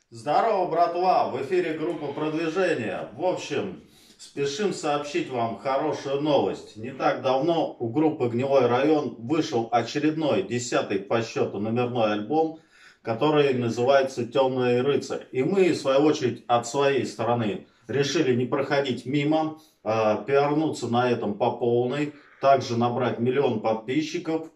Здорово, братва! В эфире группа продвижения. В общем, спешим сообщить вам хорошую новость. Не так давно у группы «Гнилой район» вышел очередной, 10-й по счету номерной альбом, который называется «Темный рыцарь». И мы, в свою очередь, от своей стороны решили не проходить мимо, пиарнуться на этом по полной, также набрать 1 000 000 подписчиков,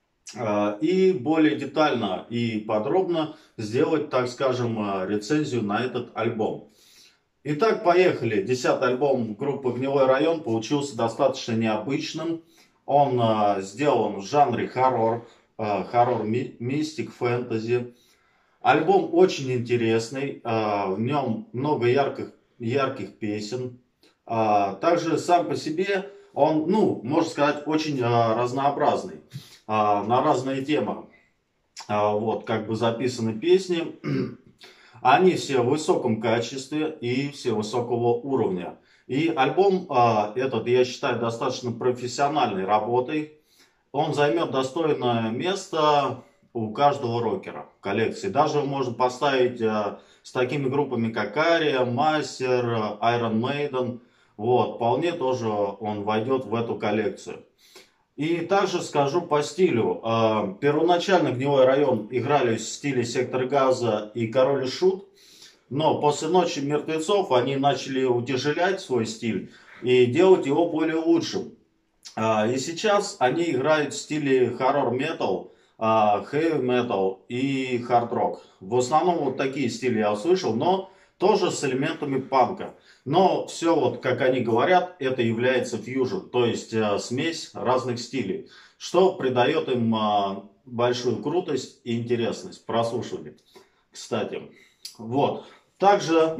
и более детально и подробно сделать, так скажем, рецензию на этот альбом. Итак, поехали. 10-й альбом группы «Гнилой район» получился достаточно необычным. Он сделан в жанре хоррор, мистик, фэнтези. Альбом очень интересный, в нем много ярких песен. Также сам по себе он, можно сказать, очень разнообразный, на разные темы. Вот, как бы записаны песни. Они все в высоком качестве и все высокого уровня. И альбом этот, я считаю, достаточно профессиональной работой. Он займет достойное место у каждого рокера в коллекции. Даже можно поставить с такими группами, как Ария, Мастер, Iron Maiden. Вот, вполне тоже он войдет в эту коллекцию. И также скажу по стилю. Первоначально «Гнилой район» играли в стиле «Сектор газа» и «Король и Шут». Но после «Ночи мертвецов» они начали утяжелять свой стиль и делать его более лучшим. И сейчас они играют в стиле хоррор-метал, хэви-метал и хард-рок. В основном вот такие стили я услышал, но тоже с элементами панка. Но все, вот как они говорят, это является фьюжн, то есть смесь разных стилей, что придает им большую крутость и интересность прослушивания. Кстати, вот. Также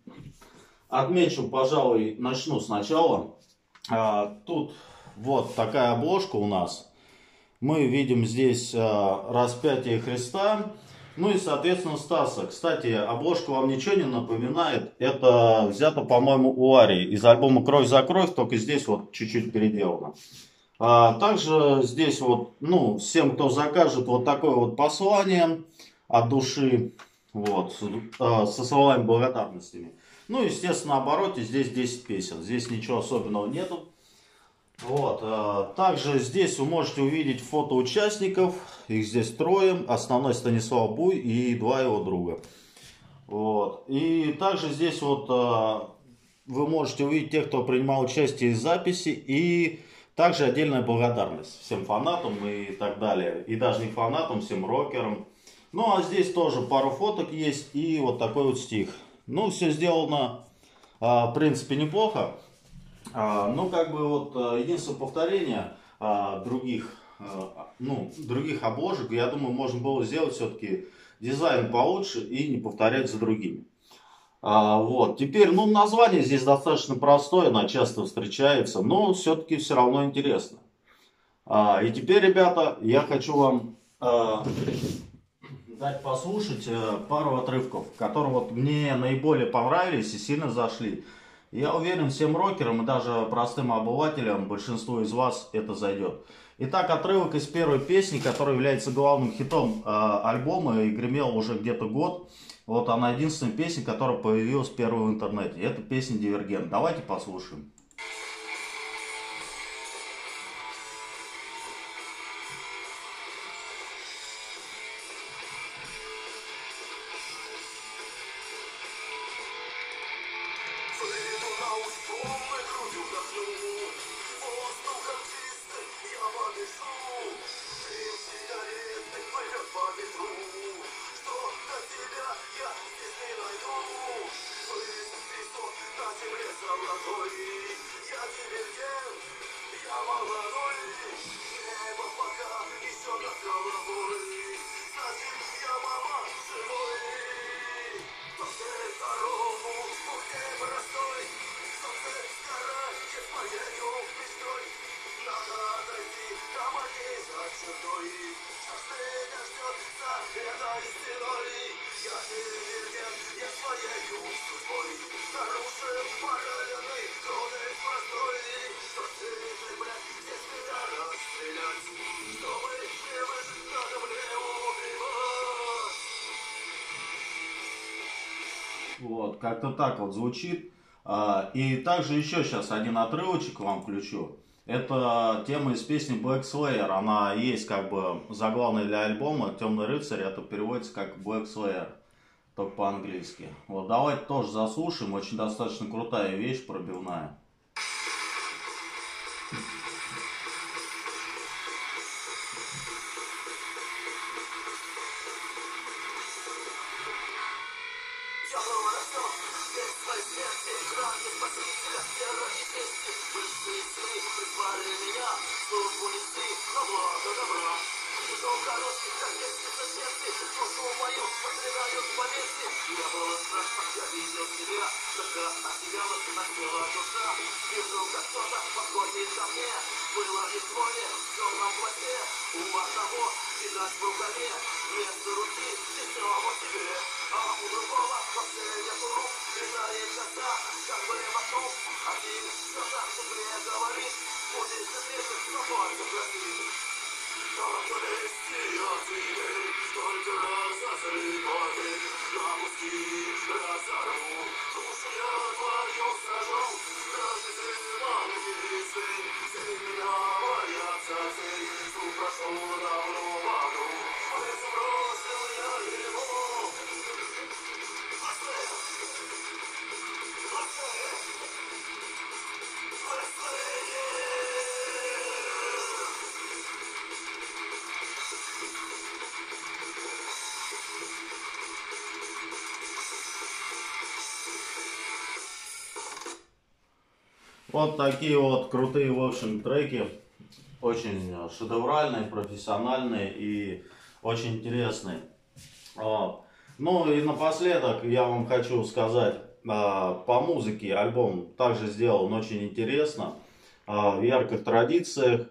отмечу, пожалуй, начну сначала. Тут вот такая обложка у нас. Мы видим здесь распятие Христа. Ну и, соответственно, Стаса. Кстати, обложка вам ничего не напоминает. Это взято, по-моему, у Арии. Из альбома «Кровь за кровь», только здесь вот чуть-чуть переделано. Также здесь вот, всем, кто закажет вот такое вот послание от души, вот, со словами благодарностями. Ну, естественно, на обороте здесь 10 песен. Здесь ничего особенного нету. Вот. Также здесь вы можете увидеть фото участников. Их здесь трое. Основной Станислав Буй и 2 его друга. Вот. И также здесь вот вы можете увидеть тех, кто принимал участие в записи. И также отдельная благодарность всем фанатам и так далее. И даже не фанатам, всем рокерам. Ну а здесь тоже пару фоток есть и вот такой вот стих. Ну, все сделано, в принципе, неплохо. Ну, как бы вот единственное повторение других обложек, я думаю, можно было сделать все-таки дизайн получше и не повторять за другими. Вот, теперь, название здесь достаточно простое, оно часто встречается, но все-таки все равно интересно. И теперь, ребята, я хочу вам дать послушать пару отрывков, которые вот мне наиболее понравились и сильно зашли. Я уверен, всем рокерам и даже простым обывателям, большинству из вас это зайдет. Итак, отрывок из первой песни, которая является главным хитом альбома и гремела уже где-то год. Вот она единственная песня, которая появилась первой в интернете. Это песня «Дивергент». Давайте послушаем. Вот, как-то так вот звучит. И также еще сейчас один отрывочек вам включу. Это тема из песни Black Slayer. Она есть как бы заглавной для альбома «Темный рыцарь». Это переводится как Black Slayer, только по-английски. Вот давайте тоже заслушаем. Очень достаточно крутая вещь, пробивная. Вот такие вот крутые, в общем, треки. Очень шедевральные, профессиональные и очень интересные. Вот. Ну и напоследок я вам хочу сказать, по музыке альбом также сделан очень интересно, в ярких традициях.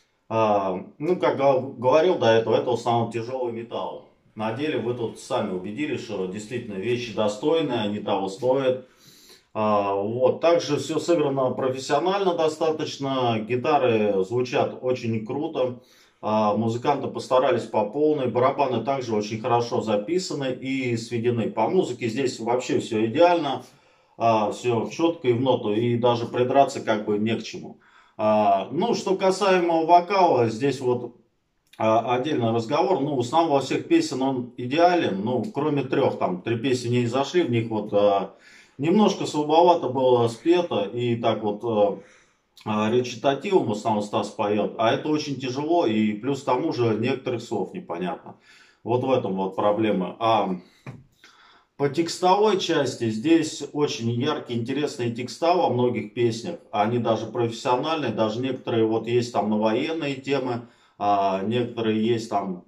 Ну, как говорил до этого, это в основном тяжелый металл. На деле вы тут сами убедились, что действительно вещи достойные, они того стоят. Вот. Также все сыграно профессионально достаточно, гитары звучат очень круто, музыканты постарались по полной, барабаны также очень хорошо записаны и сведены. По музыке здесь вообще все идеально, все четко и в ноту, и даже придраться как бы не к чему. Ну, что касаемо вокала, здесь вот отдельный разговор. Ну, в основном во всех песен он идеален, ну, кроме трех, там, 3 песни не зашли, в них вот немножко слабовато было спето, и так вот речитативом в основном Стас поет, а это очень тяжело, и плюс к тому же некоторых слов непонятно. Вот в этом вот проблема. По текстовой части здесь очень яркие, интересные текста во многих песнях, они даже профессиональные, даже некоторые вот есть там на военные темы, некоторые есть там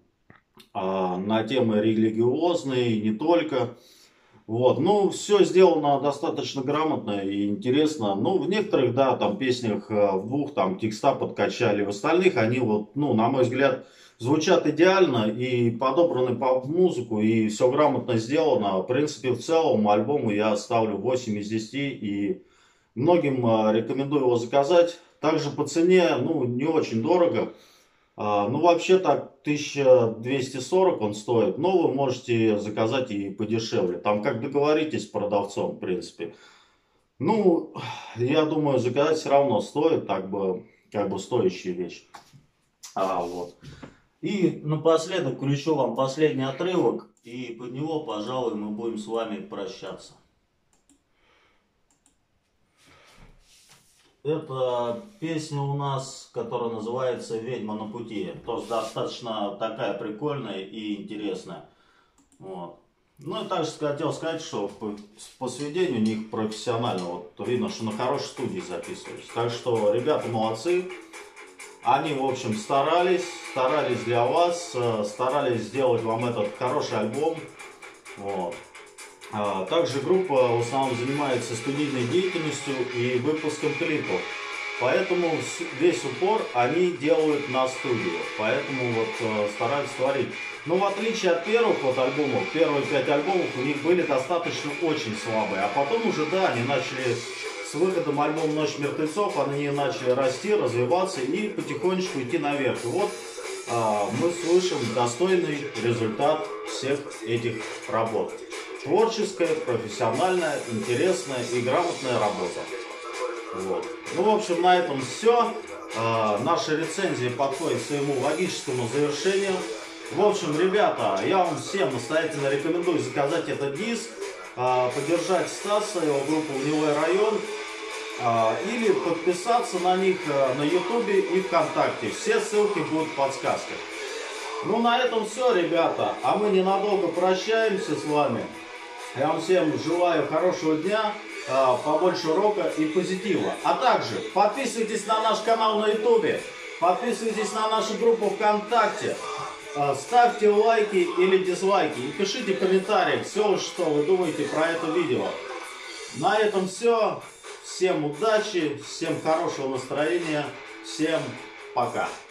на темы религиозные, и не только. Вот, ну, все сделано достаточно грамотно и интересно. Ну, в некоторых, да, там песнях в двух там текста подкачали, в остальных они вот, ну, на мой взгляд, звучат идеально и подобраны под музыку, и все грамотно сделано. В принципе, в целом альбому я ставлю 8 из 10, и многим рекомендую его заказать. Также по цене, ну, не очень дорого. Ну, вообще так, 1240 он стоит, но вы можете заказать и подешевле. Там как договоритесь с продавцом, в принципе. Ну, я думаю, заказать все равно стоит, так бы, как бы стоящая вещь. Вот. И напоследок включу вам последний отрывок, и под него, пожалуй, мы будем с вами прощаться. Это песня у нас, которая называется «Ведьма на пути». Тоже достаточно такая прикольная и интересная. Вот. Ну и также хотел сказать, что по сведению у них профессионально. Вот видно, что на хорошей студии записывались. Так что ребята молодцы. Они, в общем, старались для вас, старались сделать вам этот хороший альбом. Вот. Также группа в основном занимается студийной деятельностью и выпуском клипов. Поэтому весь упор они делают на студию. Поэтому вот стараются творить. Но в отличие от первых вот альбомов, первые 5 альбомов у них были достаточно очень слабые. А потом уже, да, они начали с выходом альбома «Ночь мертвецов», они начали расти, развиваться и потихонечку идти наверх. И вот мы слышим достойный результат всех этих работ. творческая, профессиональная, интересная и грамотная работа. Вот. Ну, в общем, на этом все. Наши рецензии подходят к своему логическому завершению. В общем, ребята, я вам всем настоятельно рекомендую заказать этот диск, поддержать Стаса, его группу «Гнилой район», или подписаться на них на Ютубе и ВКонтакте. Все ссылки будут в подсказках. Ну, на этом все, ребята. А мы ненадолго прощаемся с вами. Я вам всем желаю хорошего дня, побольше рока и позитива. А также подписывайтесь на наш канал на Ютубе, подписывайтесь на нашу группу ВКонтакте, ставьте лайки или дизлайки и пишите в комментариях все, что вы думаете про это видео. На этом все. Всем удачи, всем хорошего настроения, всем пока.